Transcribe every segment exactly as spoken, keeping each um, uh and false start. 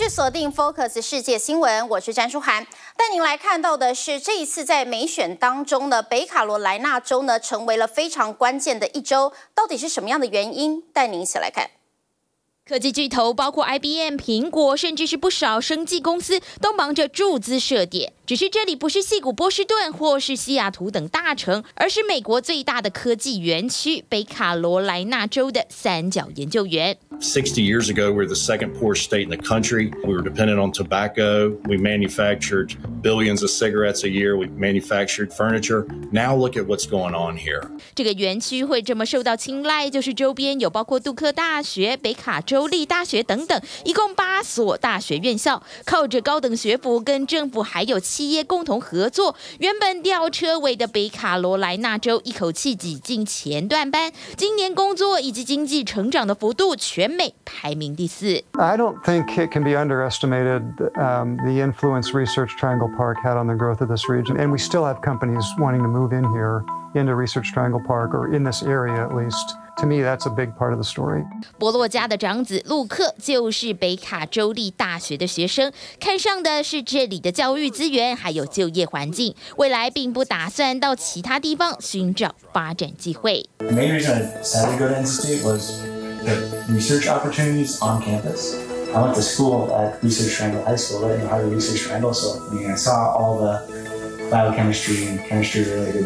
续锁定 Focus 世界新闻，我是詹淑涵。带您来看到的是，这一次在美选当中呢，北卡罗来纳州呢成为了非常关键的一州，到底是什么样的原因？带您一起来看。 科技巨头包括 I B M、苹果，甚至是不少生技公司都忙着注资设点。只是这里不是矽谷波士顿或是西雅图等大城，而是美国最大的科技园区——北卡罗来纳州的三角研究园。 sixty years ago, we were the second poorest state in the country. We were dependent on tobacco. We manufactured billions of cigarettes a year. We manufactured furniture. Now look at what's going on here. 这个园区会这么受到青睐，就是周边有包括杜克大学、北卡州立大学等等，一共八所大学院校，靠着高等学府跟政府还有企业共同合作，原本吊车尾的北卡罗来纳州一口气挤进前段班，今年工作以及经济成长的幅度全美排名第四。 I don't think it can be underestimated um, the influence Research Triangle Park had on the growth of this region, and we still have companies wanting to move in here into Research Triangle Park or in this area at least. To me, that's a big part of the story. 伯洛家的长子路克就是北卡州立大学的学生，看上的是这里的教育资源还有就业环境，未来并不打算到其他地方寻找发展机会。 The main reason I decided to go to N C State was the research opportunities on campus. I went to school at Research Triangle High School, right in the heart of Research Triangle, so I mean, I saw all the biochemistry and chemistry related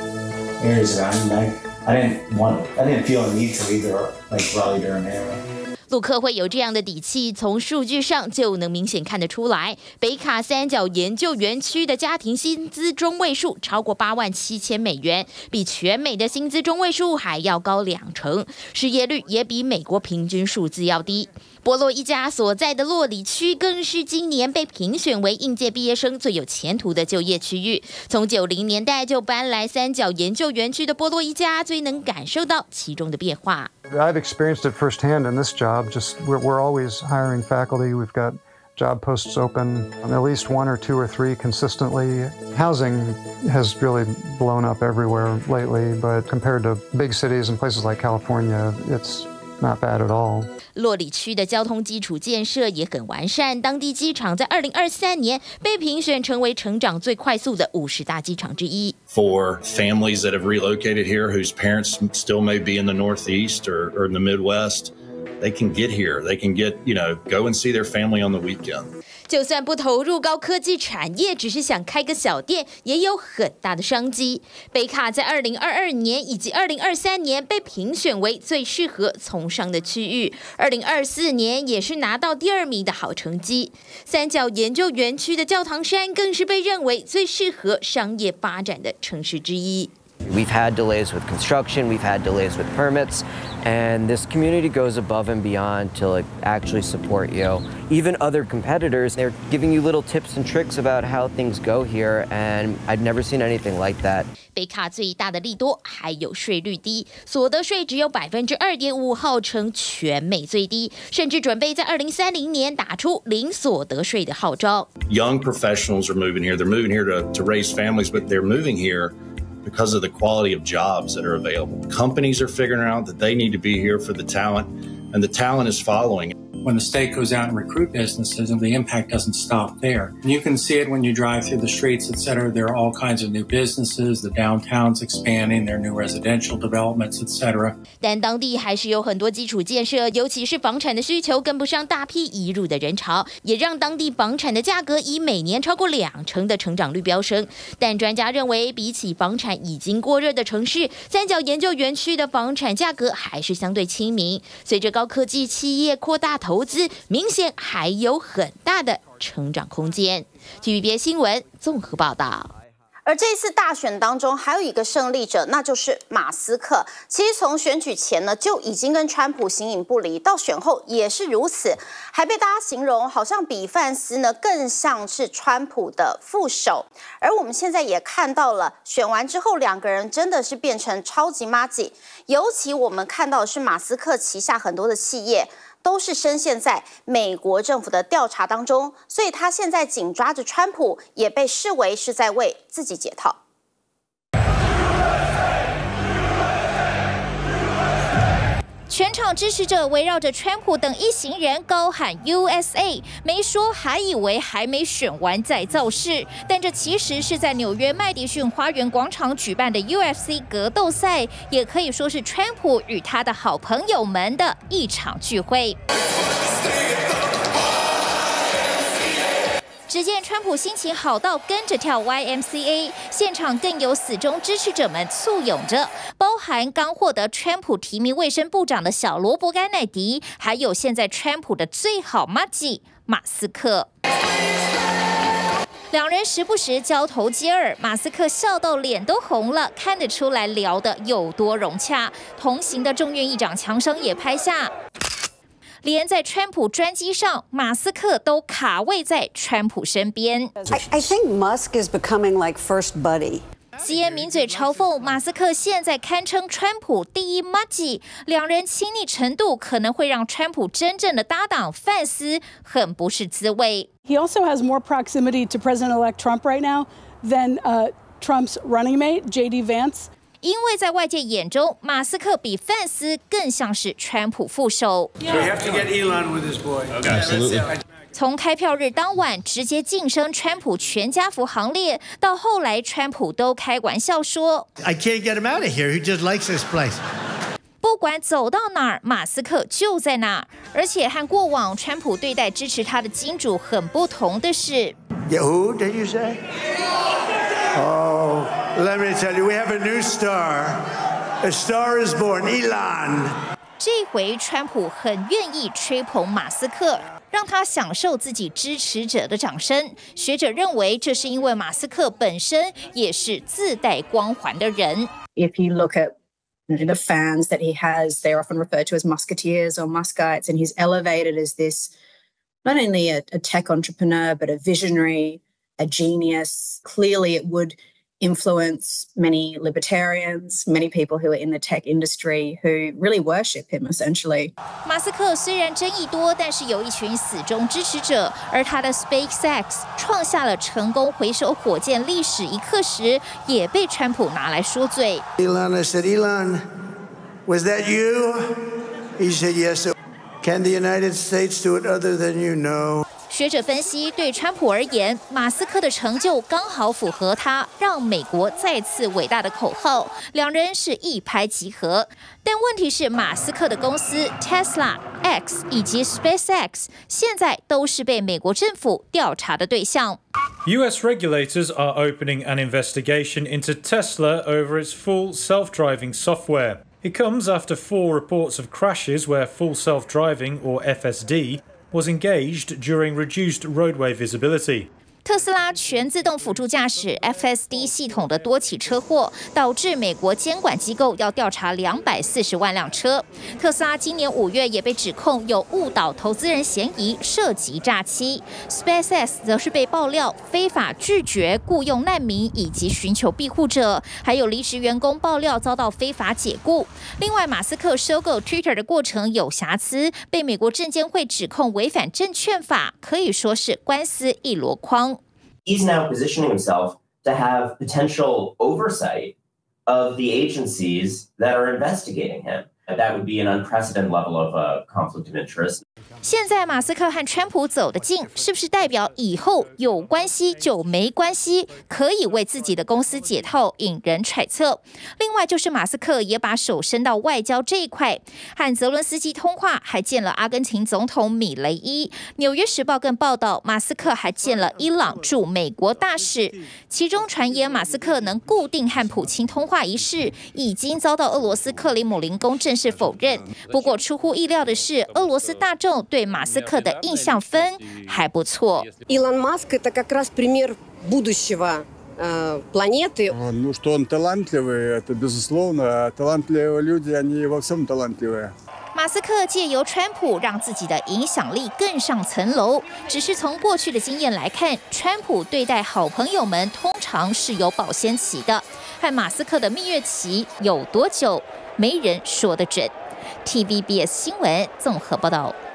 areas around, and I, I didn't want, I didn't feel a need to leave the like Raleigh-Durham area. 陆克会有这样的底气，从数据上就能明显看得出来。北卡三角研究园区的家庭薪资中位数超过八万七千美元，比全美的薪资中位数还要高两成，失业率也比美国平均数字要低。伯洛一家所在的洛里区更是今年被评选为应届毕业生最有前途的就业区域。从九零年代就搬来三角研究园区的伯洛一家，最能感受到其中的变化。 I've experienced it firsthand in this job. Just we're, we're always hiring faculty. We've got job posts open, at least one or two or three consistently. Housing has really blown up everywhere lately, but compared to big cities and places like California, it's not bad at all. 洛里区的交通基础建设也很完善，当地机场在二零二三年被评选成为成长最快速的五十大机场之一。 For families that have relocated here, whose parents still may be in the Northeast or, or in the Midwest, they can get here. They can get, you know, go and see their family on the weekend. 就算不投入高科技产业，只是想开个小店，也有很大的商机。北卡在二零二二年以及二零二三年被评选为最适合从商的区域，二零二四年也是拿到第二名的好成绩。三角研究园区的教堂山更是被认为最适合商业发展的城市之一。 We've had delays with construction, we've had delays with permits, and this community goes above and beyond to like actually support you. Even other competitors, they're giving you little tips and tricks about how things go here, and I've never seen anything like that. 北卡最大的利多还有税率低，所得税只有百分之二点五，号称全美最低，甚至准备在二零三零年打出零所得税的号召。 Young professionals are moving here. They're moving here to, to raise families, but they're moving here because of the quality of jobs that are available. Companies are figuring out that they need to be here for the talent, and the talent is following. When the state goes out and recruit businesses, and the impact doesn't stop there. And you can see it when you drive through the streets, et cetera. There are all kinds of new businesses. The downtown's expanding. There are new residential developments, et cetera. 但当地还是有很多基础建设，尤其是房产的需求跟不上大批移入的人潮，也让当地房产的价格以每年超过两成的成长率飙升。但专家认为，比起房产已经过热的城市，三角研究园区的房产价格还是相对亲民。随着高科技企业扩大投资，明显还有很大的成长空间。T V B S 新闻综合报道。 而这一次大选当中，还有一个胜利者，那就是马斯克。其实从选举前呢，就已经跟川普形影不离，到选后也是如此，还被大家形容好像比范斯呢更像是川普的副手。而我们现在也看到了，选完之后两个人真的是变成超级麻吉。尤其我们看到的是马斯克旗下很多的企业都是深陷在美国政府的调查当中，所以他现在紧抓着川普，也被视为是在为自己解套。 全场支持者围绕着川普等一行人高喊 U S A， 没说还以为还没选完再造势，但这其实是在纽约麦迪逊花园广场举办的 U F C 格斗赛，也可以说是川普与他的好朋友们的一场聚会。只见川普心情好到跟着跳 Y M C A， 现场更有死忠支持者们簇拥着，包含刚获得川普提名卫生部长的小罗伯·甘乃迪，还有现在川普的最好麻吉马斯克。两人时不时交头接耳，马斯克笑到脸都红了，看得出来聊得有多融洽。同行的众院议长强生也拍下。连在川普专机上，马斯克都卡位在川普身边。 I, I think Musk is becoming like first buddy. C N 抿嘴嘲讽马斯克现在堪称川普第一麻吉，两人亲昵程度可能会让川普真正的搭档范斯很不是滋味。 He also has more proximity to President-elect Trump right now than uh, Trump's running mate, J D Vance. 因为在外界眼中，马斯克比范斯更像是川普副手。 We have to get Elon with his boy. Absolutely. 从开票日当晚直接晋升川普全家福行列，到后来川普都开玩笑说 I can't get him out of here. He just likes this place. 不管走到哪儿，马斯克就在哪儿。而且和过往川普对待支持他的金主很不同的是 Yeah, who did you say? Oh, let me tell you, we have a new star. A star is born, Elon. 这回川普很愿意吹捧马斯克，让他享受自己支持者的掌声。学者认为，这是因为马斯克本身也是自带光环的人。 If you look at the fans that he has, they're often referred to as musketeers or muskites, and he's elevated as this not only a, a tech entrepreneur, but a visionary, a genius. Clearly, it would influence many libertarians, many people who are in the tech industry who really worship him, essentially. 马斯克虽然争议多，但是有一群死忠支持者，而他的 SpaceX 创下了成功回收火箭历史一刻时，也被川普拿来说嘴。 Elon, I said, Elon, was that you? He said, yes. Can the United States do it other than you? No. 学者分析，对川普而言，马斯克的成就刚好符合他让美国再次伟大的口号，两人是一拍即合。但问题是，马斯克的公司 Tesla、X 以及 SpaceX 现在都是被美国政府调查的对象。 U S regulators are opening an investigation into Tesla over its full self-driving software. It comes after four reports of crashes where full self-driving, or F S D, was engaged during reduced roadway visibility. 特斯拉全自动辅助驾驶 F S D 系统的多起车祸，导致美国监管机构要调查两百四十万辆车。特斯拉今年五月也被指控有误导投资人嫌疑，涉及诈欺。SpaceX 则是被爆料非法拒绝雇佣难民以及寻求庇护者，还有离职员工爆料遭到非法解雇。另外，马斯克收购 Twitter 的过程有瑕疵，被美国证监会指控违反证券法，可以说是官司一箩筐。 He's now positioning himself to have potential oversight of the agencies that are investigating him. That would be an unprecedented level of uh, conflict of interest. 现在马斯克和川普走得近，是不是代表以后有关系就没关系，可以为自己的公司解套，引人揣测。另外就是马斯克也把手伸到外交这一块，和泽伦斯基通话，还见了阿根廷总统米雷伊。纽约时报更报道，马斯克还见了伊朗驻美国大使，其中传言马斯克能固定和普京通话一事，已经遭到俄罗斯克里姆林宫正式否认。不过出乎意料的是，俄罗斯大众对马斯克的印象分还不错。 Илон Маск это как раз пример будущего планеты. Ну что он талантливый, это безусловно. Талантливые люди, они во всем талантливые. 马斯克借由川普让自己的影响力更上层楼，只是从过去的经验来看，川普对待好朋友们通常是有保鲜期的，和马斯克的蜜月期有多久，没人说得准。T V B S 新闻综合报道。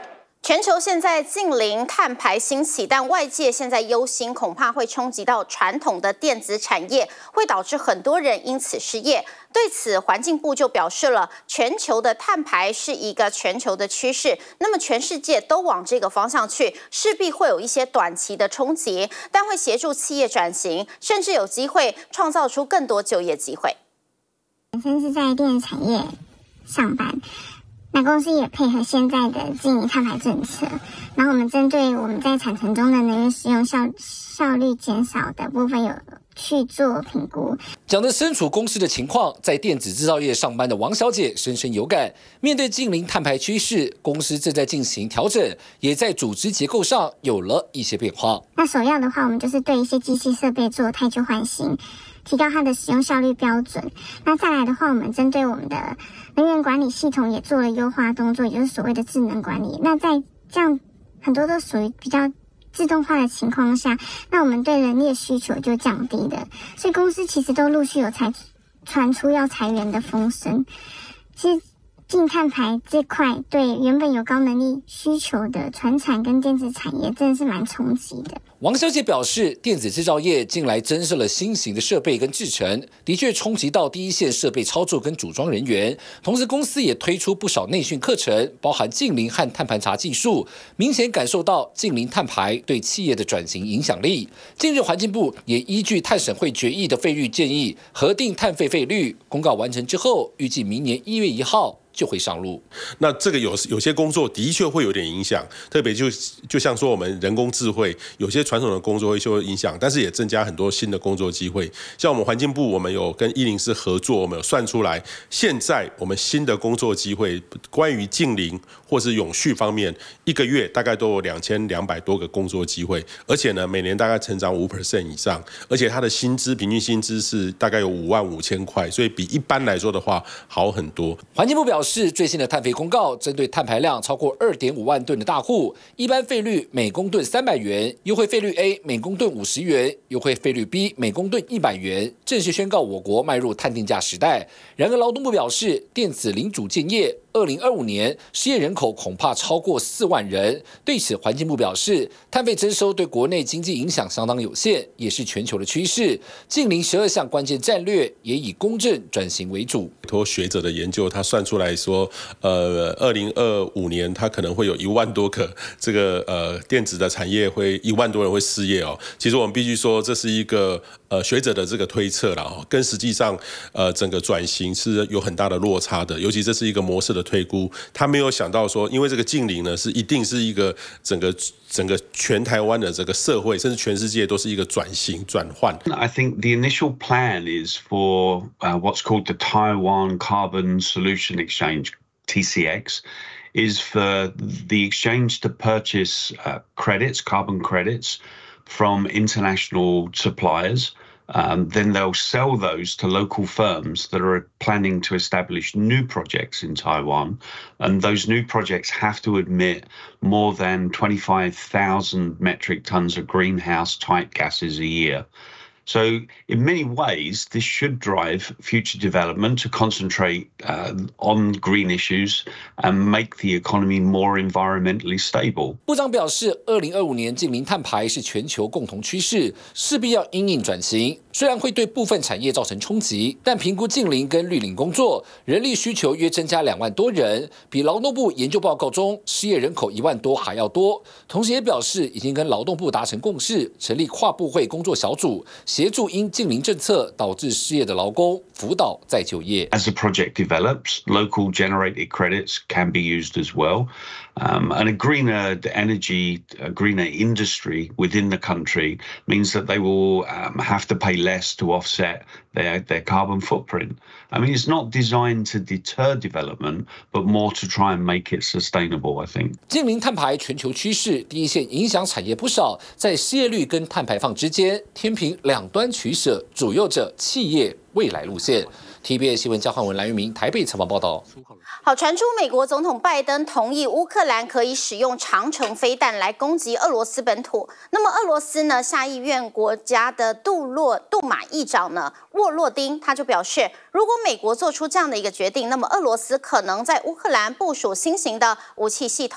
全球现在近零碳排兴起，但外界现在忧心，恐怕会冲击到传统的电子产业，会导致很多人因此失业。对此，环境部就表示了，全球的碳排是一个全球的趋势，那么全世界都往这个方向去，势必会有一些短期的冲击，但会协助企业转型，甚至有机会创造出更多就业机会。 本身是在电子产业上班。那公司也配合现在的净零碳排政策，然后我们针对我们在产程中的能源使用效效率减少的部分有去做评估。 讲得身处公司的情况，在电子制造业上班的王小姐深深有感。面对净零碳排趋势，公司正在进行调整，也在组织结构上有了一些变化。 那首要的话，我们就是对一些机器设备做汰旧换新，提高它的使用效率标准。那再来的话，我们针对我们的能源管理系统也做了优化动作，也就是所谓的智能管理。那在这样很多都属于比较自动化的情况下，那我们对人力的需求就降低了，所以公司其实都陆续有裁传出要裁员的风声。其实净碳排这块对原本有高能力需求的传产跟电子产业真的是蛮冲击的。 王小姐表示，电子制造业近来增设了新型的设备跟制程，的确冲击到第一线设备操作跟组装人员。同时，公司也推出不少内训课程，包含净零和碳盘查技术，明显感受到净零碳排对企业的转型影响力。近日，环境部也依据碳审会决议的费率建议，核定碳费费率，公告完成之后，预计明年一月一号就会上路。 那这个有有些工作的确会有点影响，特别就就像说我们人工智慧，有些传统的工作会受影响，但是也增加很多新的工作机会。像我们环境部，我们有跟一零四合作，我们有算出来，现在我们新的工作机会，关于净零或是永续方面，一个月大概都有两千两百多个工作机会，而且呢，每年大概成长五 percent 以上，而且它的薪资平均薪资是大概有五万五千块，所以比一般来说的话好很多。 环境部表示。是最新的碳费公告，针对碳排量超过 二点五万吨的大户，一般费率每公吨三百元，优惠费率 A 每公吨五十元，优惠费率 B 每公吨一百元，正式宣告我国迈入碳定价时代。然而，劳动部表示，电子零组件业二零二五年失业人口恐怕超过四万人。对此，环境部表示，碳费征收对国内经济影响相当有限，也是全球的趋势。净零十二项关键战略也以公正转型为主。 托学者的研究，他算出来说，呃，二零二五年他可能会有一万多个这个呃电子的产业会一万多人会失业哦。其实我们必须说，这是一个呃学者的这个推测啦，哦，跟实际上呃整个转型是有很大的落差的。尤其这是一个模式的推估，他没有想到说，因为这个净零呢是一定是一个整个整个全台湾的这个社会，甚至全世界都是一个转型转换。 I think the initial plan is for uh, what's called the Taiwan Carbon Solution Exchange, T C X, is for the exchange to purchase uh, credits, carbon credits, from international suppliers. Um, then they'll sell those to local firms that are planning to establish new projects in Taiwan. And those new projects have to emit more than twenty-five thousand metric tons of greenhouse type gases a year. So in many ways, this should drive future development to concentrate uh, on green issues and make the economy more environmentally stable. 部长表示，二零二五年净零碳排是全球共同趋势，势必要因应转型。虽然会对部分产业造成冲击，但评估净零跟绿领工作人力需求约增加两万多人，比劳动部研究报告中失业人口一万多还要多。同时也表示，已经跟劳动部达成共识，成立跨部会工作小组。协助因净零政策导致失业的劳工辅导再就业。 As the project develops, local generated credits can be used as well. Um, and a greener energy, a greener industry within the country means that they will um, have to pay less to offset their, their carbon footprint. I mean, it's not designed to deter development, but more to try and make it sustainable, I think. 净零碳排全球趋势，第一线影响产业不少，在失业率跟碳排放之间，天平两端取舍，左右着企业未来路线。T V B S 新闻焦汉文、蓝玉明台北采访报道。 好，传出美国总统拜登同意乌克兰可以使用长程飞弹来攻击俄罗斯本土。那么俄罗斯呢，下议院国家的杜洛杜马议长呢沃洛丁他就表示，如果美国做出这样的一个决定，那么俄罗斯可能在乌克兰部署新型的武器系统。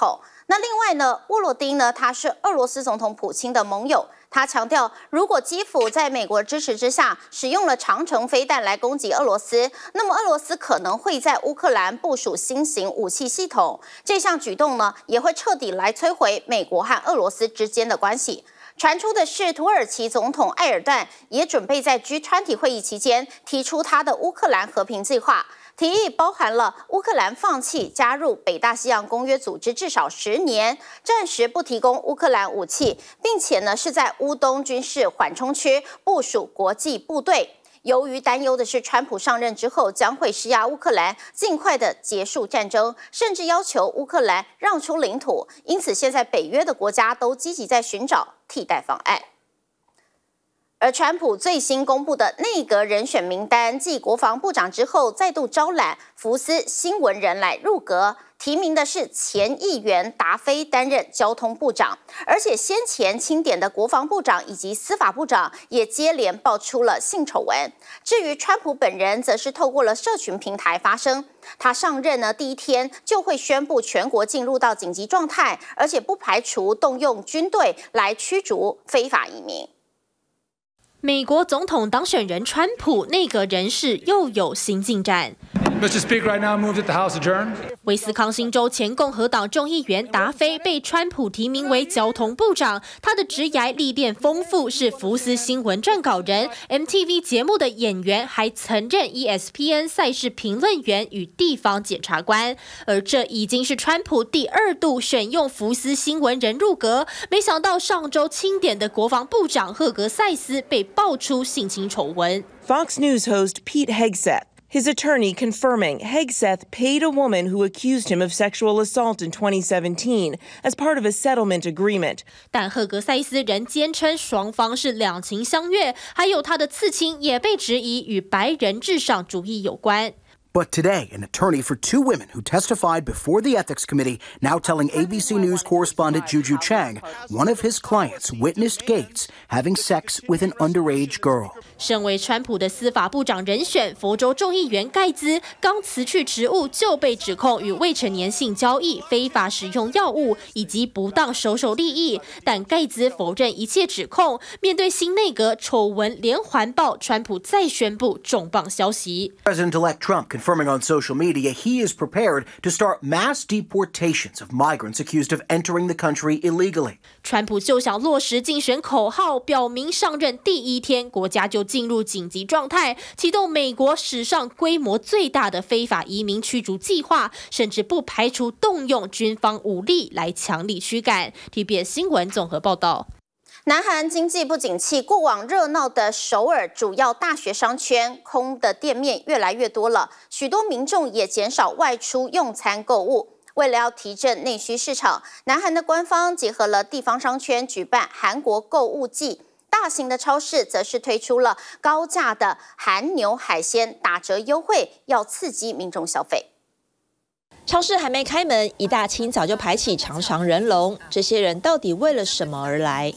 那另外呢，沃罗丁呢，他是俄罗斯总统普京的盟友。他强调，如果基辅在美国支持之下使用了长程飞弹来攻击俄罗斯，那么俄罗斯可能会在乌克兰部署新型武器系统。这项举动呢，也会彻底来摧毁美国和俄罗斯之间的关系。传出的是，土耳其总统埃尔段也准备在 G 二十 会议期间提出他的乌克兰和平计划。提议包含了乌克兰放弃加入北大西洋公约组织至少十年，暂时不提供乌克兰武器，并且呢是在乌东军事缓冲区部署国际部队。由于担忧的是，川普上任之后将会施压乌克兰尽快的结束战争，甚至要求乌克兰让出领土。因此，现在北约的国家都积极在寻找替代方案。而川普最新公布的内阁人选名单，继国防部长之后，再度招揽福斯新闻人来入阁，提名的是前议员达菲担任交通部长，而且先前钦点的国防部长以及司法部长也接连爆出了性丑闻。至于川普本人，则是透过了社群平台发声，他上任呢第一天就会宣布全国进入到紧急状态，而且不排除动用军队来驱逐非法移民。 美国总统当选人川普内阁人事又有新进展。 Mister Speaker, I now move that the House adjourn. 威斯康星州前共和党众议员达菲被川普提名为交通部长，他的职涯历练丰富，是福斯新闻撰稿人、M T V 节目的演员，还曾任 E S P N 赛事评论员与地方检察官。而这已经是川普第二度选用福斯新闻人入阁，没想到上周钦点的国防部长赫格塞斯被爆出性侵丑闻。 Fox News host Pete Hegseth.His attorney confirming Hegseth paid a woman who accused him of sexual assault in twenty seventeen as part of a settlement agreement. 但赫格塞斯仍坚称双方是两情相悦，还有他的刺青也被质疑与白人至上主义有关。 But today, an attorney for two women who testified before the Ethics Committee now telling A B C News correspondent Juju Chang one of his clients witnessed Gates having sex with an underage girl. 身为川普的司法部长人选，佛州众议员盖兹刚辞去职务就被指控与未成年性交易、非法使用药物以及不当收受利益，但盖兹否认一切指控。面对新内阁丑闻连环爆，川普再宣布重磅消息。 President-elect Trump confirming on social media he is prepared to start mass deportations of migrants accused of entering the country illegally. 川普就想落实竞选口号，表明上任第一天国家就进入紧急状态，启动美国史上规模最大的非法移民驱逐计划，甚至不排除动用军方武力来强力驱赶。T B S 新闻综合报道。 南韩经济不景气，过往热闹的首尔主要大学商圈空的店面越来越多了，许多民众也减少外出用餐购物。为了要提振内需市场，南韩的官方结合了地方商圈举办韩国购物季，大型的超市则是推出了高价的韩牛海鲜打折优惠，要刺激民众消费。 超市还没开门，一大清早就排起长长人龙。这些人到底为了什么而来？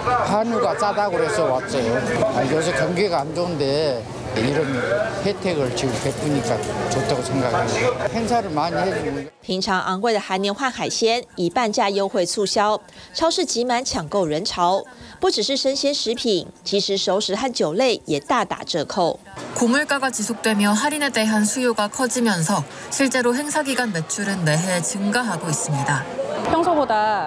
한우가 싸다고 그래서 왔죠. 요새 경기가 안 좋은데 이런 혜택을 지금 베푸니까 좋다고 생각해요. 행사를 많이 해주고. 平常昂贵的韩牛和海鲜以半价优惠促销，超市挤满抢购人潮。不只是生鲜食品，即使熟食和酒类也大打折扣。 고물가가 지속되며 할인에 대한 수요가 커지면서 실제로 행사 기간 매출은 매해 증가하고 있습니다. 평소보다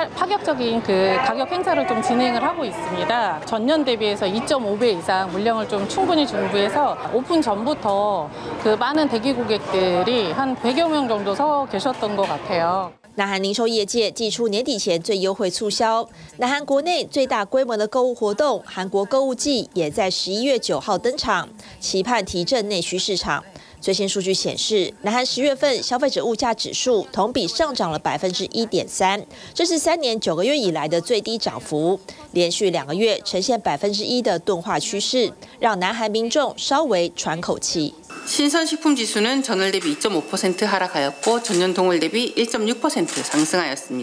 파격적인 그 가격 행사를 좀 진행을 하고 있습니다. 전년 대비해서 이 점 오 배 이상 물량을 좀 충분히 준비해서 오픈 전부터 그 많은 대기 고객들이 한 백여 명 정도 서 계셨던 것 같아요. 南韩零售业界祭出年底前最优惠促销，南韩国内最大规模的购物活动——韩国购物季，也在十一月九号登场，期盼提振内需市场。最新数据显示，南韩十月份消费者物价指数同比上涨了百分之一点三，这是三年九个月以来的最低涨幅，连续两个月呈现百分之一的钝化趋势，让南韩民众稍微喘口气。 신선식품 지수는 전월 대비 이 점 오 퍼센트 하락하였고 전년 동월 대비 일 점 육 퍼센트 상승하였습니다.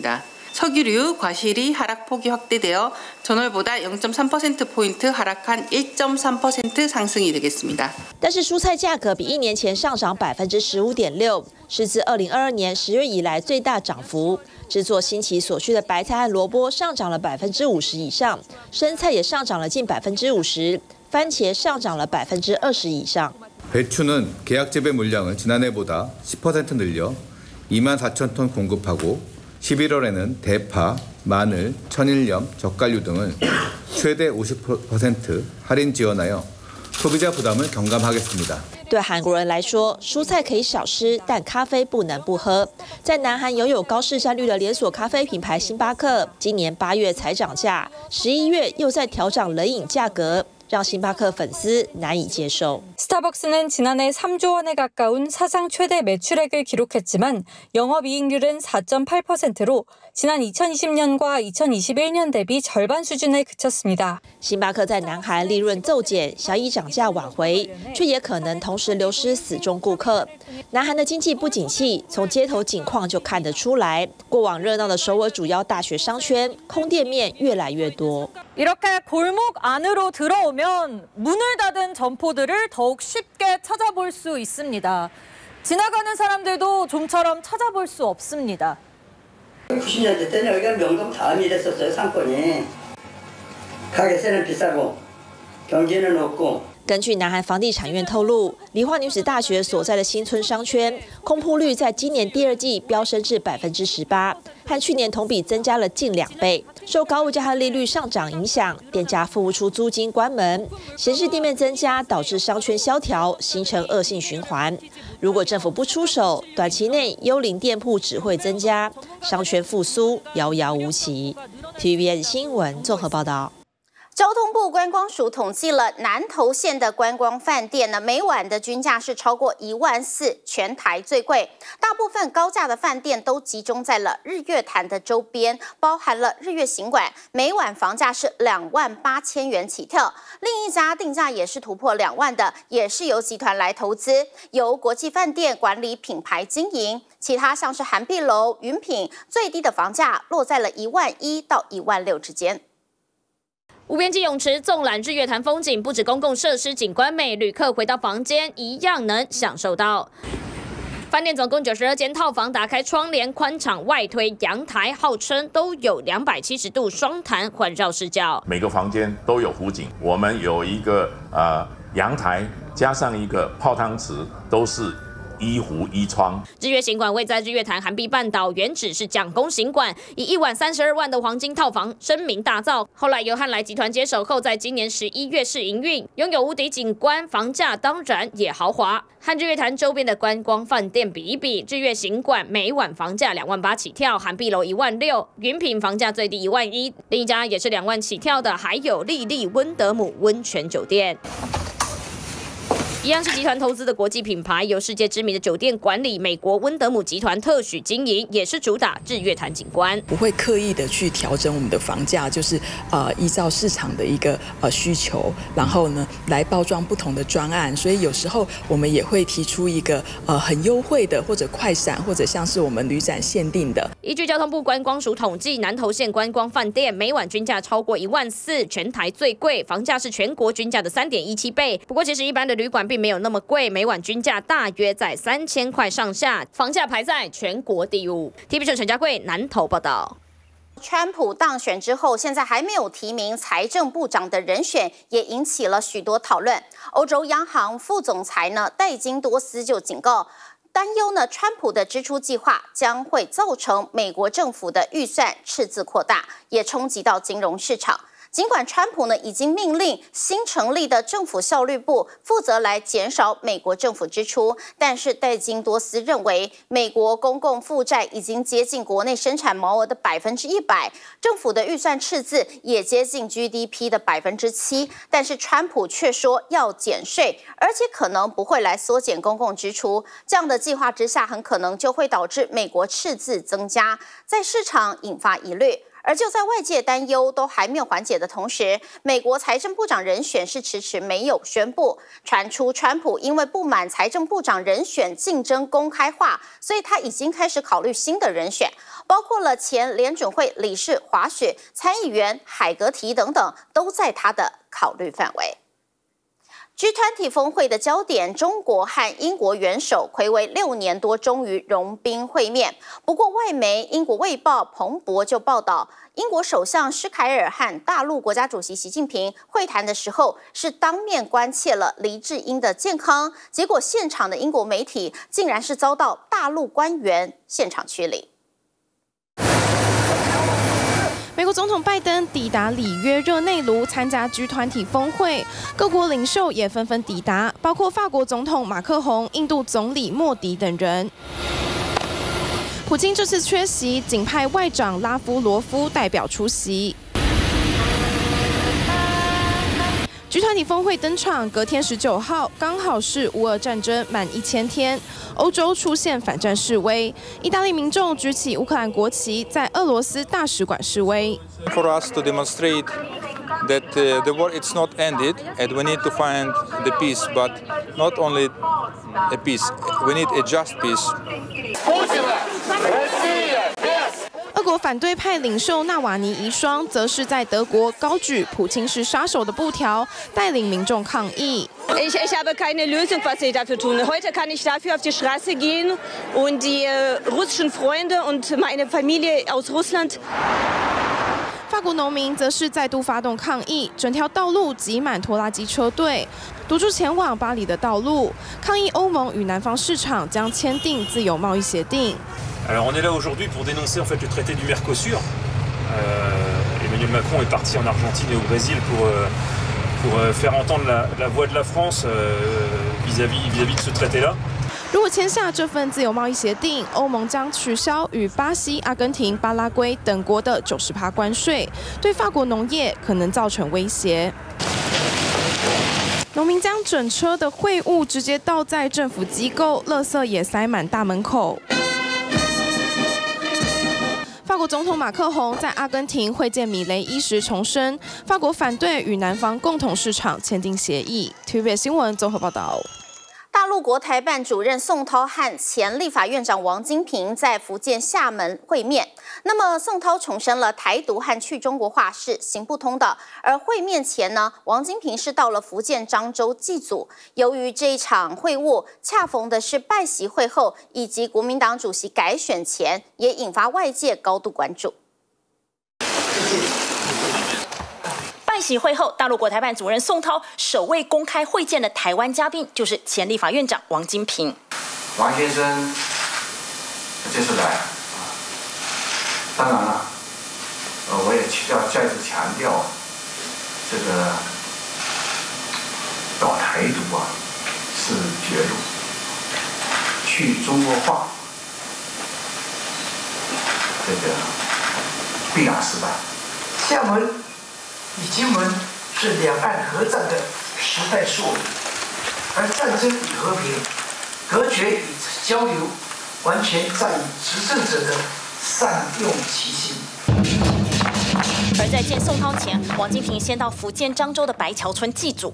석유류, 과실이 하락폭이 확대되어 전월보다 영 점三 퍼센트포인트 하락한 일 점三 퍼센트 상승이 되겠습니다. 但是蔬菜价格比一年前上涨百分之十五点六，是自二零二二年十月以来最大涨幅。制作新奇所需的白菜和萝卜上涨了百分之五十以上，生菜也上涨了近百分之五十，番茄上涨了百分之二十以上。 배추는 계약 재배 물량을 지난해보다 십 퍼센트 늘려 이만 사천 톤 공급하고 십일월에는 대파, 마늘, 천일염, 젓갈류 등을 최대 오십 퍼센트 할인 지원하여 소비자 부담을 경감하겠습니다. 对韩国人来说，蔬菜可以少吃，但咖啡不能不喝。在南韩拥有高市占率的连锁咖啡品牌星巴克，今年八月才涨价，十一月又在调涨冷饮价格。 让星巴克粉丝难以接受。 스타벅스는 지난해 삼조 원에 가까운 사상 최대 매출액을 기록했지만 영업이익률은 사 점 팔 퍼센트로 지난 이천이십 년과 이천이십일 년 대비 절반 수준에 그쳤습니다. 星巴克在南韩利润骤减，小以涨价挽回，却也可能同时流失死忠顾客。南韩的经济不景气，从街头景况就看得出来。过往热闹的首尔主要大学商圈，空店面越来越多。 이렇게 골목 안으로 들어오면 문을 닫은 점포들을 더욱 쉽게 찾아볼 수 있습니다. 지나가는 사람들도 좀처럼 찾아볼 수 없습니다. 구십 년대 때는 여기가 명동 다음이 이랬었어요, 상권이. 가게세는 비싸고 경기는 없고. 根据南韩房地产院透露，梨花女子大学所在的新村商圈空铺率在今年第二季飙升至百分之十八，和去年同比增加了近两倍。受高物价和利率上涨影响，店家付不出租金关门，闲置店面增加，导致商圈萧条，形成恶性循环。如果政府不出手，短期内幽灵店铺只会增加，商圈复苏遥遥无期。T V B S 新闻综合报道。 交通部观光署统计了南投县的观光饭店呢，每晚的均价是超过一万四，全台最贵。大部分高价的饭店都集中在了日月潭的周边，包含了日月行馆，每晚房价是两万八千元起跳。另一家定价也是突破两万的，也是由集团来投资，由国际饭店管理品牌经营。其他像是韩碧楼、云品，最低的房价落在了一万一到一万六之间。 无边际泳池纵览日月潭风景，不止公共设施景观美，旅客回到房间一样能享受到。饭店总共九十二间套房，打开窗帘，宽敞外推阳台，号称都有两百七十度双弹环绕视角。 每个房间都有湖景，我们有一个呃阳台，加上一个泡汤池，都是 依湖依窗。 日月行馆位在日月潭韩碧半岛，原址是蒋公行馆，以一晚三十二万的黄金套房声名大噪。后来由汉来集团接手后，在今年十一月试营运，拥有无敌景观，房价当然也豪华。和日月潭周边的观光饭店比一比，日月行馆每晚房价两万八起跳，韩碧楼一万六，云品房价最低一万一。另一家也是两万起跳的，还有丽丽温德姆温泉酒店。 一样是集团投资的国际品牌，由世界知名的酒店管理，美国温德姆集团特许经营，也是主打日月潭景观。 不会刻意的去调整我们的房价，就是呃依照市场的一个呃需求，然后呢来包装不同的专案。所以有时候我们也会提出一个呃很优惠的，或者快闪，或者像是我们旅展限定的。 依据交通部观光署统计，南投县观光饭店每晚均价超过一万四，全台最贵，房价是全国均价的三点一七倍。不过其实一般的旅馆 并没有那么贵，每晚均价大约在三千块上下，房价排在全国第五。T V B 陈家贵南投报道。 川普当选之后，现在还没有提名财政部长的人选，也引起了许多讨论。欧洲央行副总裁呢戴金多斯就警告，担忧呢川普的支出计划将会造成美国政府的预算赤字扩大，也冲击到金融市场。 尽管川普呢已经命令新成立的政府效率部负责来减少美国政府支出，但是戴金多斯认为，美国公共负债已经接近国内生产毛额的百分之一百，政府的预算赤字也接近 G D P 的百分之七。但是川普却说要减税，而且可能不会来缩减公共支出。这样的计划之下，很可能就会导致美国赤字增加，在市场引发疑虑。 而就在外界担忧都还没有缓解的同时，美国财政部长人选是迟迟没有宣布。传出川普因为不满财政部长人选竞争公开化，所以他已经开始考虑新的人选，包括了前联准会理事华许、参议员海格提等等，都在他的考虑范围。G 二十 峰会的焦点，中国和英国元首睽违六年多，终于融宾会面。不过，外媒《英国卫报》彭博就报道，英国首相施凯尔和大陆国家主席习近平会谈的时候，是当面关切了黎智英的健康。结果，现场的英国媒体竟然是遭到大陆官员现场驱离。 美国总统拜登抵达里约热内卢参加 G 二十 峰会，各国领袖也纷纷抵达，包括法国总统马克宏、印度总理莫迪等人。普京这次缺席，仅派外长拉夫罗夫代表出席。G 二十 峰会登场，隔天十九号刚好是乌俄战争满一千天，欧洲出现反战示威，意大利民众举起乌克兰国旗，在俄罗斯大使馆示威。 For us to demonstrate that uh, the war it's not ended, and we need to find the peace, but not only a peace, we need a just peace. 俄国反对派领袖纳瓦尼遗孀则是在德国高举普京是杀手的布条，带领民众抗议。 Ich, ich habe keine Lösung, was ich dafür tun. Heute kann ich dafür auf die Straße gehen und die äh, russischen Freunde und meine Familie aus Russland. 法国农民则是再度发动抗议，整条道路挤满拖拉机车队，堵住前往巴黎的道路，抗议欧盟与南方市场将签订自由贸易协定。 Alors on est là aujourd'hui pour dénoncer en fait le traité du Mercosur. Euh, Emmanuel Macron est parti en Argentine et au Brésil pour euh, pour euh, faire entendre la, la voix de la France euh, vis-à-vis vis-à-vis de ce traité-là. 如果签下这份自由贸易协定，欧盟将取消与巴西、阿根廷、巴拉圭等国的百分之九十关税，对法国农业可能造成威胁。农民将整车的秽物直接倒在政府机构，垃圾也塞满大门口。法国总统马克宏在阿根廷会见米雷伊时重申，法国反对与南方共同市场签订协议。T V B S 新闻综合报道。 大陆国台办主任宋涛和前立法院长王金平在福建厦门会面。那么，宋涛重申了台独和去中国化是行不通的。而会面前呢，王金平是到了福建漳州祭祖。由于这一场会晤恰逢的是拜习会后以及国民党主席改选前，也引发外界高度关注。 拜习会后，大陆国台办主任宋涛首位公开会见的台湾嘉宾就是前立法院长王金平。 王先生这次来，当然了，呃，我也要再次强调，这个搞台独啊是绝路，去中国化这个必然失败。 厦门。以金门是两岸合战的时代缩影，而战争与和平、隔绝与交流，完全在于执政者的善用其心。 而在见宋涛前，王金平先到福建漳州的白桥村祭祖。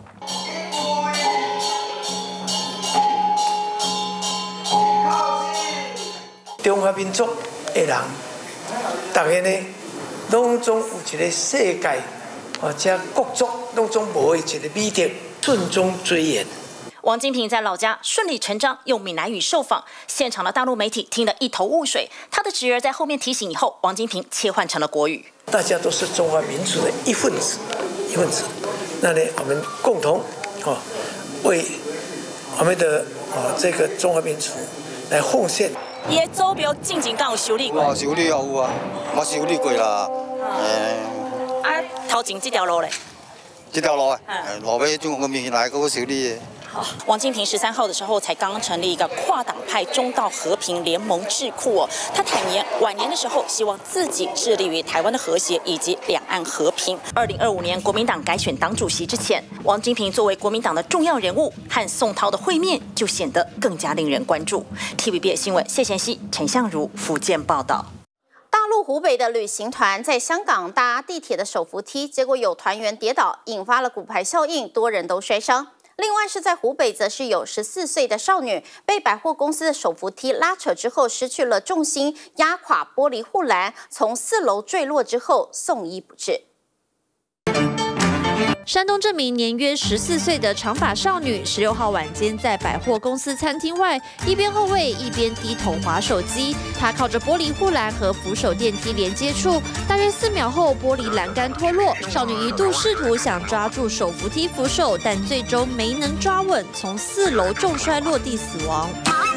中华民族的人，大家呢，拢总有一个世界。或者各族当中无一个美德，顺中追远。 王金平在老家顺理成章用闽南语受访，现场的大陆媒体听得一头雾水。他的侄儿在后面提醒以后，王金平切换成了国语。 大家都是中华民族的一份子，一份子。那呢，我们共同啊，为我们的啊这个中华民族来奉献。 伊的祖庙进前敢有修理过？ 哦，修理也有啊，我修理过啦。诶。 啊，头前这条路嘞？ 这条路啊，路尾中国民来嗰个修理的。 好，王金平十三号的时候才刚刚成立一个跨党派中道和平联盟智库哦。他坦言，晚年的时候希望自己致力于台湾的和谐以及两岸和平。二零二五年国民党改选党主席之前，王金平作为国民党的重要人物，和宋涛的会面就显得更加令人关注。T V B 新闻谢贤熙、陈相如福建报道。 大陆湖北的旅行团在香港搭地铁的手扶梯，结果有团员跌倒，引发了骨牌效应，多人都摔伤。另外是在湖北，则是有十四岁的少女被百货公司的手扶梯拉扯之后失去了重心，压垮玻璃护栏，从四楼坠落之后送医不治。 山东这名年约十四岁的长发少女，十六号晚间在百货公司餐厅外，一边后位一边低头滑手机。她靠着玻璃护栏和扶手电梯连接处，大约四秒后，玻璃栏杆脱落。少女一度试图想抓住手扶梯扶手，但最终没能抓稳，从四楼重摔落地死亡。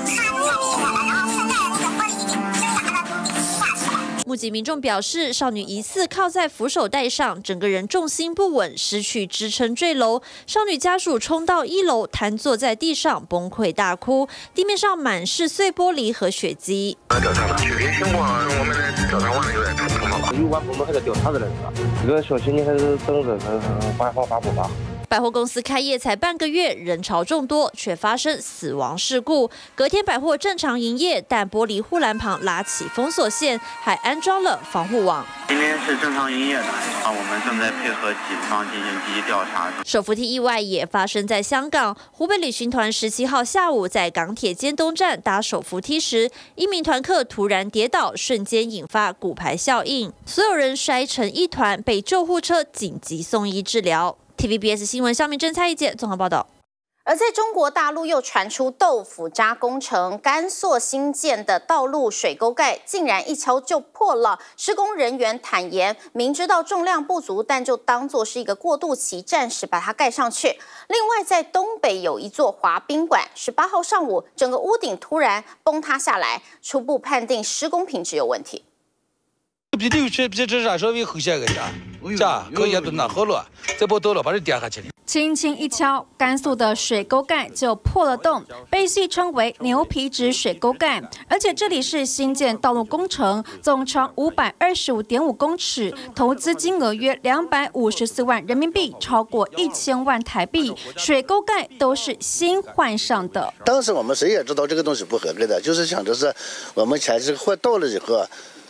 目击民众表示，少女疑似靠在扶手带上，整个人重心不稳，失去支撑坠楼。少女家属冲到一楼，瘫坐在地上崩溃大哭，地面上满是碎玻璃和血迹。 调查具体情况，我们的调查完了就来处理好了。有关部门还在调查着呢，是吧？这个消息你还是等着看发好发不发。 百货公司开业才半个月，人潮众多，却发生死亡事故。隔天百货正常营业，但玻璃护栏旁拉起封锁线，还安装了防护网。 今天是正常营业的，啊，我们正在配合警方进行积极调查。 手扶梯意外也发生在香港，湖北旅行团十七号下午在港铁尖东站搭手扶梯时，一名团客突然跌倒，瞬间引发骨牌效应，所有人摔成一团，被救护车紧急送医治疗。 T V B S 新闻，肖明真、蔡一杰综合报道。 而在中国大陆又传出豆腐渣工程，甘肃新建的道路水沟盖竟然一敲就破了。施工人员坦言，明知道重量不足，但就当作是一个过渡期，暂时把它盖上去。另外，在东北有一座滑冰馆，十八号上午整个屋顶突然崩塌下来，初步判定施工品质有问题。 比这比比这啥稍微厚些个家，家可也都拿好了，再把倒了把这跌下去了。 轻轻一敲，甘肃的水沟盖就破了洞，被戏称为“牛皮纸水沟盖”。而且这里是新建道路工程，总长五百二十五点五公尺，投资金额约两百五十四万人民币，超过一千万台币。水沟盖都是新换上的。 当时我们谁也知道这个东西不合格的，就是想着是我们钱这个货到了以后。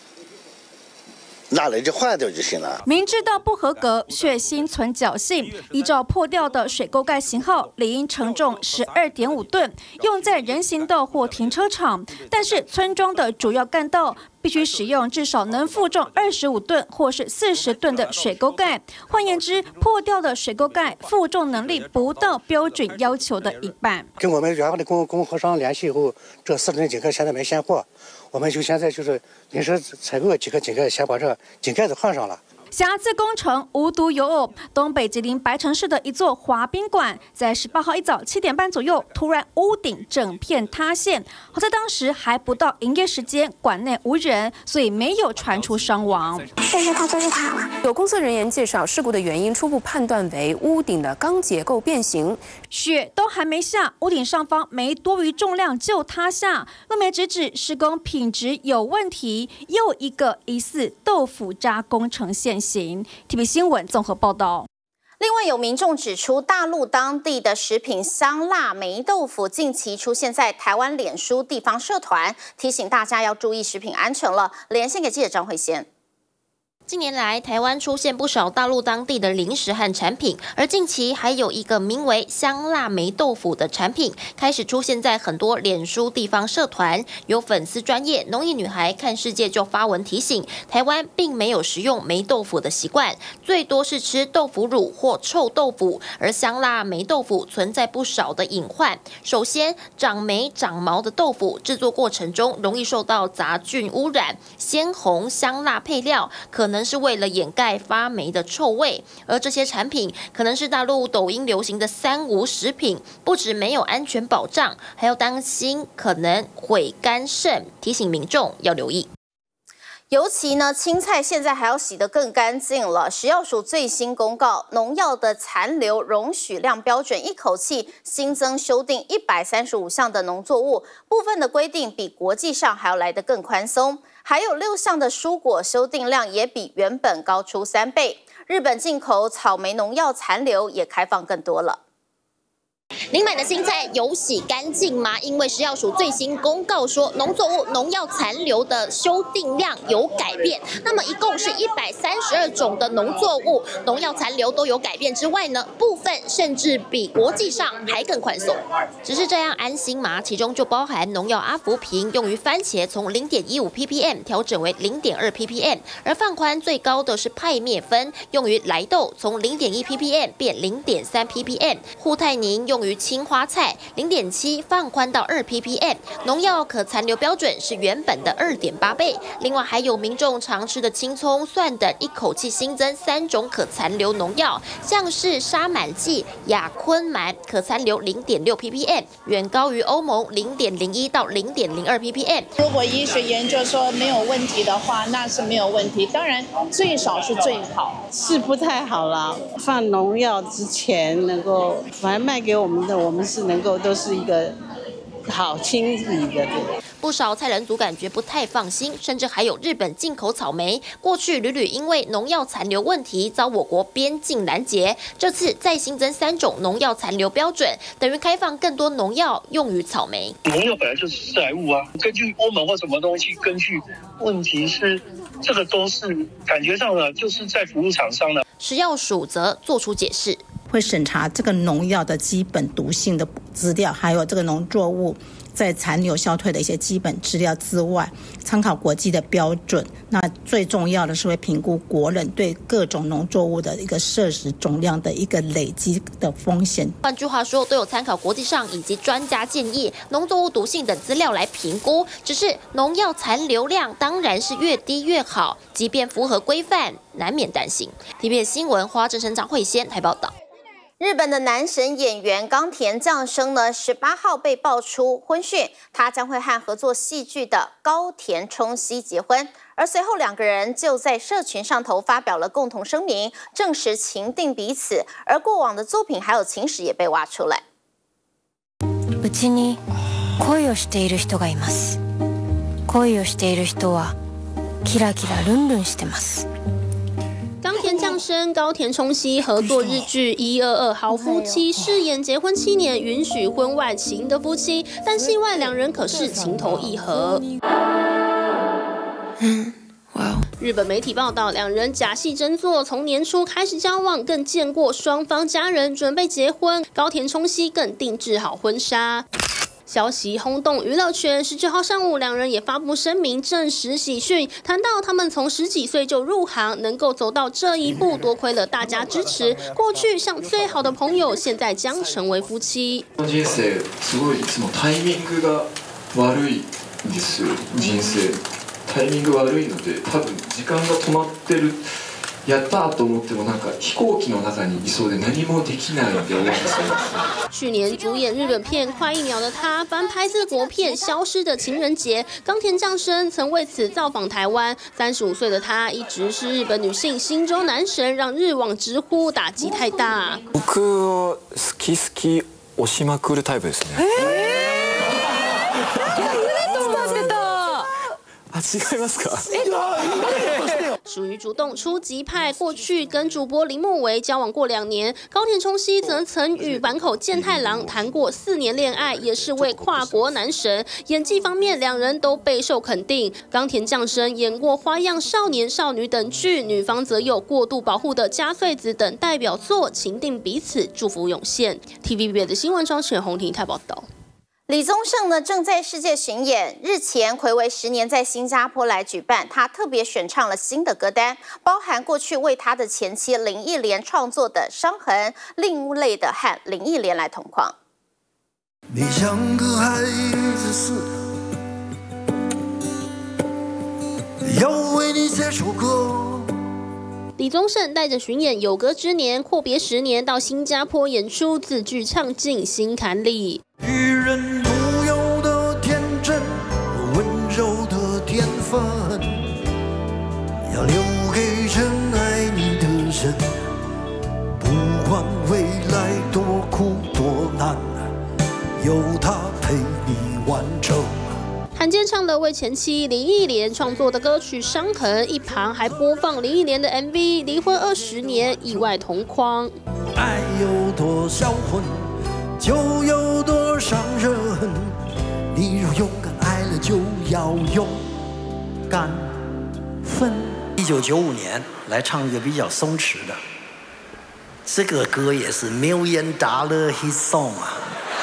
拿来就换掉就行了。 明知道不合格，却心存侥幸。依照破掉的水沟盖型号，理应承重十二点五吨，用在人行道或停车场。但是村庄的主要干道必须使用至少能负重二十五吨或是四十吨的水沟盖。换言之，破掉的水沟盖负重能力不到标准要求的一半。 跟我们原来的供供货商联系以后，这四吨井盖现在没现货。 我们就现在就是临时采购几个井盖，先把这井盖子换上了。 瑕疵工程无独有偶，东北吉林白城市的一座滑冰馆，在十八号一早七点半左右，突然屋顶整片塌陷。好在当时还不到营业时间，馆内无人，所以没有传出伤亡。 但是它就是塌了。有公司人员介绍，事故的原因初步判断为屋顶的钢结构变形。 雪都还没下，屋顶上方没多余重量就塌下，路媒直指施工品质有问题，又一个疑似豆腐渣工程现。 T V B 新闻综合报道。 另外，有民众指出，大陆当地的食品香辣霉豆腐近期出现在台湾脸书地方社团，提醒大家要注意食品安全了。连线给记者张慧贤。 近年来，台湾出现不少大陆当地的零食和产品，而近期还有一个名为“香辣霉豆腐”的产品开始出现在很多脸书地方社团。有粉丝专业农艺女孩看世界就发文提醒，台湾并没有食用霉豆腐的习惯，最多是吃豆腐乳或臭豆腐。而香辣霉豆腐存在不少的隐患。首先，长霉长毛的豆腐制作过程中容易受到杂菌污染，鲜红香辣配料可能 是为了掩盖发霉的臭味，而这些产品可能是大陆抖音流行的三无食品，不止没有安全保障，还要担心可能毁肝肾，提醒民众要留意。 尤其呢，青菜现在还要洗得更干净了。食药署最新公告，农药的残留容许量标准一口气新增修订一百三十五项的农作物，部分的规定比国际上还要来得更宽松。还有六项的蔬果修订量也比原本高出三倍。日本进口草莓农药残留也开放更多了。 您买的青菜有洗干净吗？因为食药署最新公告说，农作物农药残留的修订量有改变。那么一共是一百三十二种的农作物农药残留都有改变之外呢，部分甚至比国际上还更宽松。只是这样安心吗？其中就包含农药阿福平用于番茄从 零点一五 ppm 调整为 零点二 ppm， 而放宽最高的是派灭酚用于来豆从 零点一 ppm 变 零点三 ppm， 护泰宁用于青花菜 零点七 放宽到 二 ppm， 农药可残留标准是原本的 二点八倍。另外还有民众常吃的青葱、蒜等，一口气新增三种可残留农药，像是沙满剂、亚昆烷可残留 零点六 ppm， 远高于欧盟 零点零一 到 零点零二 ppm。 如果医学研究说没有问题的话，那是没有问题。当然最少是最好， 是不太好啦。放农药之前能够，反正卖给我们的，我们是能够都是一个好清理的。 不少菜人族感觉不太放心，甚至还有日本进口草莓，过去屡屡因为农药残留问题遭我国边境拦截，这次再新增三种农药残留标准，等于开放更多农药用于草莓。 农药本来就是致癌物啊，根据欧盟或什么东西，根据问题是这个都是感觉上呢，就是在服务厂商了。 食药署则做出解释。 会审查这个农药的基本毒性的资料，还有这个农作物在残留消退的一些基本资料之外，参考国际的标准。那最重要的是会评估国人对各种农作物的一个摄食总量的一个累积的风险。 换句话说，都有参考国际上以及专家建议、农作物毒性等资料来评估。只是农药残留量当然是越低越好，即便符合规范，难免担心。T V B S 新闻花正生张慧仙台报道。 日本的男神演员冈田将生呢，十八号被爆出婚讯，他将会和合作戏剧的高田充希结婚。而随后两个人就在社群上头发表了共同声明，证实情定彼此，而过往的作品还有情史也被挖出来。 うちに恋をしている人がいます。恋をしている人はキラキラルンルンしてます。 冈田将生、高田充希合作日剧《一二二好夫妻》，饰演结婚七年允许婚外情的夫妻，但戏外两人可是情投意合。日本媒体报道，两人假戏真做，从年初开始交往，更见过双方家人，准备结婚。高田充希更定制好婚纱。消息轰动娱乐圈，十九号上午，两人也发布声明证实喜讯，谈到他们从十几岁就入行，能够走到这一步，多亏了大家支持。过去像最好的朋友，现在将成为夫妻。 人生すごいいつもタイミングが悪いんですよ。人生タイミング悪いので、多分時間が止まってる。やったと思ってもなんか飛行機の中にいそうで何もできないんで終わりそうです。 去年主演日本片《快一秒的他》，翻拍自国片《消失的情人节》，冈田将生曾为此造访台湾。三十五岁的他一直是日本女性心中男神，让日网直呼打击太大。 僕好き好き押しまくるタイプですね。啊，違いますか？ 属于主动出击派，过去跟主播林木维交往过两年，高田充希则曾与坂口健太郎谈过四年恋爱，也是位跨国男神。演技方面，两人都备受肯定。冈田将生演过《花样少年少女》等剧，女方则有《过度保护的加穗子》等代表作，情定彼此，祝福涌现。T V B S 的新闻庄全红婷台报道。 李宗盛呢正在世界巡演，日前睽违十年在新加坡来举办，他特别选唱了新的歌单，包含过去为他的前妻林忆莲创作的《伤痕》，另类的和林忆莲来同框。 你像个孩子似的，要为你写首歌。 李宗盛带着巡演《有歌之年》阔别十年到新加坡演出，自句唱尽心坎里。 女人独有的天真，温柔的天分，要留给真爱你的人。不管未来多苦多难，有他陪你完成。 罕见唱了为前妻林忆莲创作的歌曲《伤痕》，一旁还播放林忆莲的 M V， 离婚二十年，意外同框。 爱有多销魂， 就有多伤人。你若勇敢爱了，就要勇敢分。一九九五年来唱一个比较松弛的，这个歌也是 Million Dollar Hit Song 啊。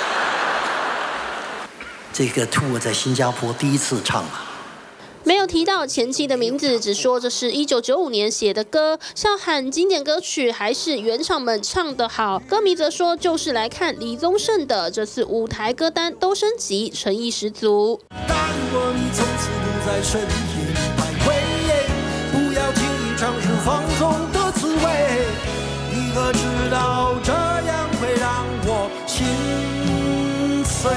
这个 tour 在新加坡第一次唱啊。 没有提到前妻的名字，只说这是一九九五年写的歌，笑喊经典歌曲还是原唱们唱得好。歌迷则说，就是来看李宗盛的，这次舞台歌单都升级，诚意十足。 但我你从此不在深夜徘徊，不要轻易尝试放纵的滋味，你可知道这样会让我心碎。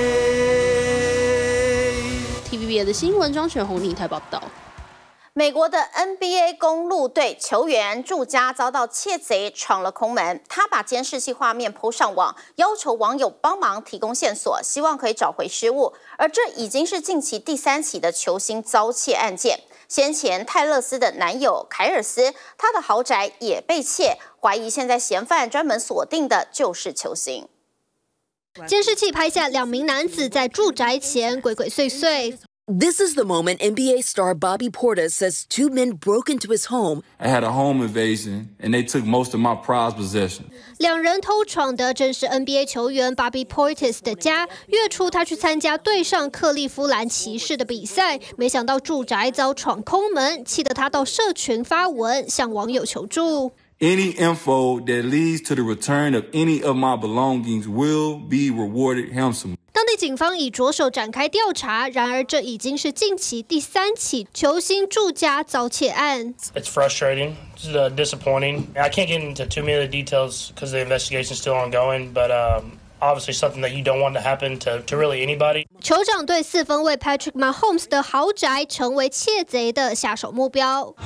T V B S 的新闻，庄全红立台报道。 美国的 N B A 公鹿队球员住家遭到窃贼闯了空门，他把监视器画面 po 上网，要求网友帮忙提供线索，希望可以找回失物。而这已经是近期第三起的球星遭窃案件。先前泰勒斯的男友凯尔斯，他的豪宅也被窃，怀疑现在嫌犯专门锁定的就是球星。 监视器拍下两名男子在住宅前鬼鬼祟祟。 This is the moment N B A star Bobby Portis says two men broke into his home. I had a home invasion, and they took most of my prized possessions. 两人偷闯的正是 N B A 球员 Bobby Portis 的家。月初，他去参加对上克利夫兰骑士的比赛，没想到住宅遭闯空门，气得他到社群发文向网友求助。 Any info that leads to the return of any of my belongings will be rewarded handsomely. 当地警方已着手展开调查，然而这已经是近期第三起球星住家遭窃案。 It's frustrating, it's uh, disappointing. I can't get into too many of the details because the investigation is still ongoing, but um, obviously something that you don't want to happen to, to really anybody. 酋长队四分卫 Patrick Mahomes 的豪宅成为窃贼的下手目标。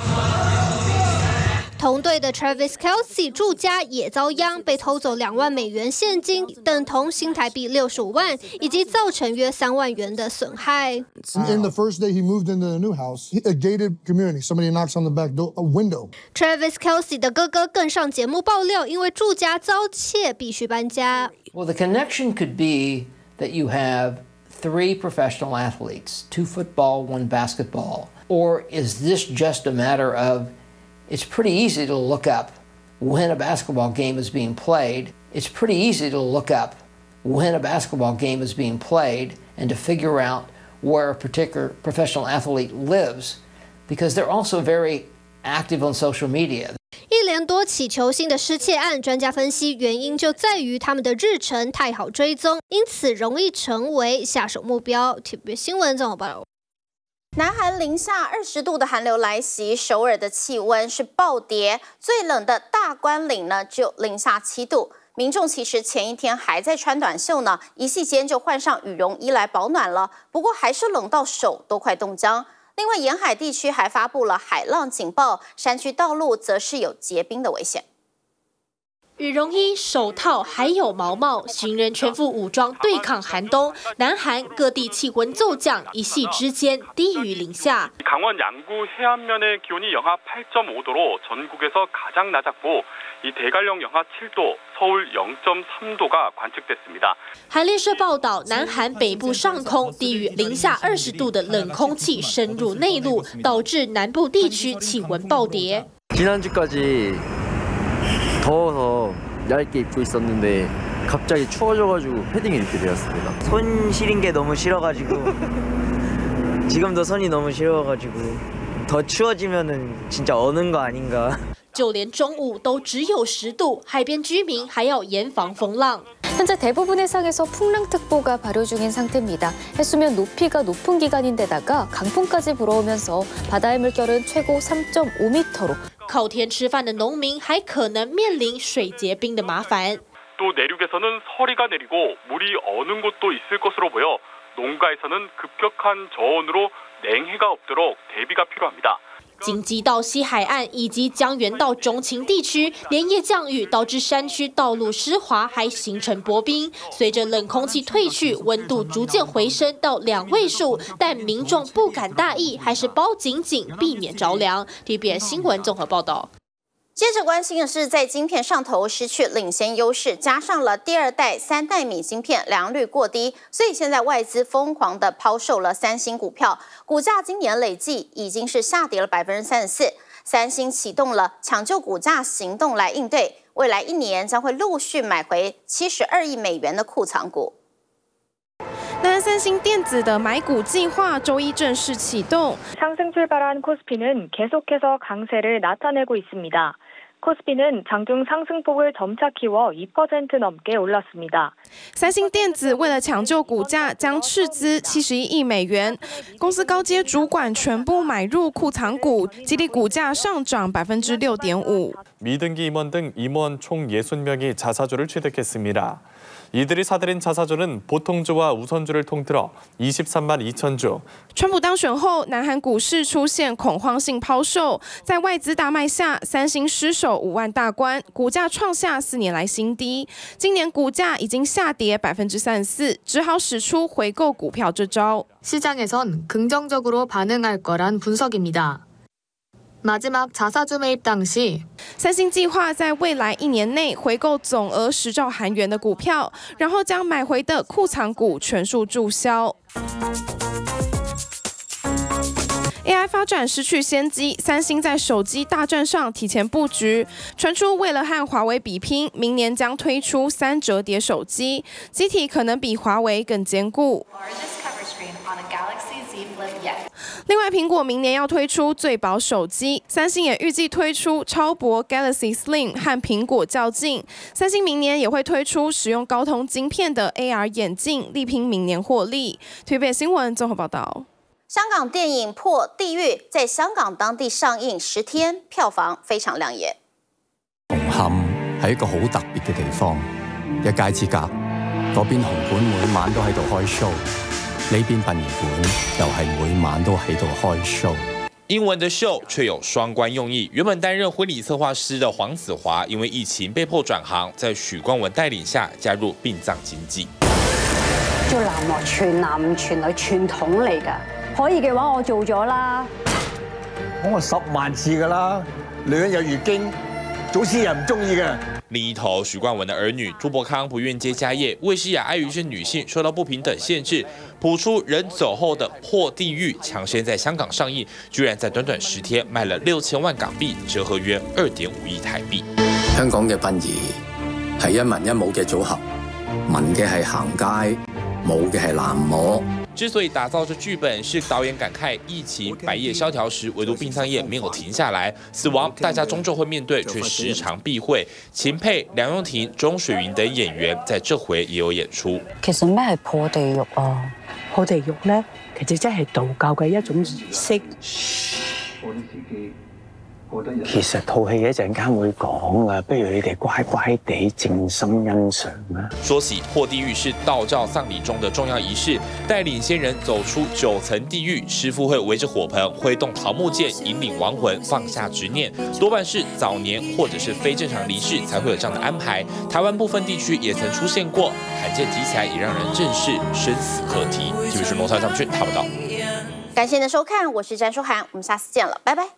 同队的 Travis Kelce 住家也遭殃，被偷走两万美元现金，等同新台币六十五万，以及造成约三万元的损害。 In the first day he moved into the new house, a gated community. Somebody knocks on the back door, a window. Travis Kelce 的哥哥更上节目爆料，因为住家遭窃，必须搬家。 Well, the connection could be that you have three professional athletes, two football, one basketball, or is this just a matter of it's pretty easy to look up when a basketball game is being played. It's pretty easy to look up when a basketball game is being played and to figure out where a particular professional athlete lives because they're also very active on social media. 一连多起球星的失窃案，专家分析原因就在于他们的日程太好追踪，因此容易成为下手目标。T V B 新闻综合报道。 南韩零下二十度的寒流来袭，首尔的气温是暴跌，最冷的大关岭呢只有零下七度。民众其实前一天还在穿短袖呢，一夕间就换上羽绒衣来保暖了，不过还是冷到手都快冻僵。另外，沿海地区还发布了海浪警报，山区道路则是有结冰的危险。 羽绒衣、手套还有毛帽，行人全副武装对抗寒冬。南韩各地气温骤降，一夕之间低于零下。 강원 양구 해안면의 기온이 영하 팔 점 오 도로 전국에서 가장 낮았고 이 대관령 영하 칠 도, 서울 영 점 삼 도가 관측됐습니다. 韩联社报道，南韩北部上空低于零下二十度的冷空气深入内陆，导致南部地区气温暴跌。 지난주까지 더워서 얇게 입고 있었는데 갑자기 추워져가지고 패딩을 입게 되었습니다. 손 시린 게 너무 싫어가지고 지금도 손이 너무 시려워가지고 더 추워지면은 진짜 어는 거 아닌가. 就连中午都只有十度，海边居民还要严防风浪。 현재 대부분의 상에서 풍랑특보가 발효 중인 상태입니다. 해수면 높이가 높은 기간인데다가 강풍까지 불어오면서 바다의 물결은 최고 삼 점 오 미터로 靠天吃饭的农民还可能面临水结冰的麻烦。 또 내륙에서는 서리가 내리고 물이 어는 곳도 있을 것으로 보여 농가에서는 급격한 저온으로 냉해가 없도록 대비가 필요합니다. 京畿道西海岸以及江原道中情地区连夜降雨，导致山区道路湿滑，还形成薄冰。随着冷空气退去，温度逐渐回升到两位数，但民众不敢大意，还是包紧紧，避免着凉。T V B S 新闻综合报道。 接着关心的是，在晶片上头失去领先优势，加上了第二代三奈米晶片良率过低，所以现在外资疯狂的抛售了三星股票，股价今年累计已经是下跌了百分之三十四。三星启动了抢救股价行动来应对，未来一年将会陆续买回七十二亿美元的库藏股。 那三星电子的买股计划周一正式启动。 상승 출발한 코스피는 계속해서 강세를 나타내고 있습니다. 코스피는 장중 상승폭을 점차 키워 이 퍼센트 넘게 올랐습니다. 三星电子为了抢救股价，将斥资七十一亿美元，公司高阶主管全部买入库藏股，激励股价上涨百分之六点五。 미등기 임원 등 임원 총 육십 명이 자사주를 취득했습니다. 이들이 사들인 자사주는 보통주와 우선주를 통틀어 이십삼만 이천 주。 川普当选后，南韩股市出现恐慌性抛售，在外资大卖下，三星失守五万大关，股价创下四年来新低。今年股价已经下跌百分之三十四，只好使出回购股票这招。 시장에선 긍정적으로 반응할 거란 분석입니다. 마지막 자사주 매입 당시 三星计划在未来一年内回购总额十兆韩元的股票，然后将买回的库藏股全数注销。 A I 发展失去先机，三星在手机大战上提前布局，传出为了和华为比拼，明年将推出三折叠手机，机体可能比华为更坚固。 另外，苹果明年要推出最薄手机，三星也预计推出超薄 Galaxy Slim 和苹果较劲。三星明年也会推出使用高通晶片的 A R 眼镜，力拼明年获利。台北新闻综合报道。 香港电影《破地狱》在香港当地上映十天，票房非常亮眼。 紅磡係一個好特別嘅地方，一街之隔，嗰邊紅館每晚都喺度開 show。 呢邊殯儀館又係每晚都喺度開 show。 英文的 show 卻有雙關用意。原本擔任婚禮策劃師的黃子華，因為疫情被迫轉行，在許冠文帶領下加入殯葬經紀。 做男樂全男唔全女傳統嚟㗎，可以嘅話我做咗啦。 講過十萬次㗎啦，女人有月經，祖師人唔中意嘅。 另一頭，許冠文的兒女朱柏康不願接家業，魏詩雅礙於是女性受到不平等限制，譜出人走後的破地獄，搶先在香港上映，居然在短短十天賣了六千萬港幣，折合約二點五億台幣。 香港嘅殯儀係一文一武嘅組合，文嘅係行街，武嘅係喃嘸。 之所以打造這劇本，是導演感慨疫情百業蕭條時，唯獨殯葬業沒有停下來。死亡大家終究會面對，卻時常避諱。秦沛、梁詠婷、鐘水雲等演員在這回也有演出。 其實咩係破地獄啊？破地獄咧，其實真係道教嘅一種儀式。 其實套戲一陣間會講啊，不如你哋乖乖地靜心欣賞啦。 說起破地獄是道教葬禮中的重要儀式，帶領先人走出九層地獄，師傅會圍着火盆揮動桃木劍，引領亡魂放下執念。多半是早年或者是非正常離世才會有這樣的安排。台灣部分地區也曾出現過，罕見題材也讓人正視生死課題。記者羅超上去他報道。 感謝您的收看，我是詹淑涵，我們下次見了，拜拜。